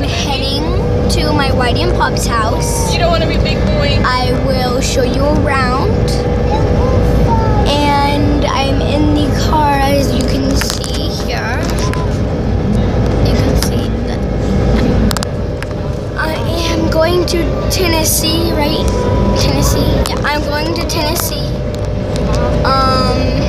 heading to my Whitey and Pop's house. You don't want to be big boy. I will show you around. And I'm in the car, as you can see here. You can see that I am going to Tennessee, right? Tennessee. Yeah, I'm going to Tennessee.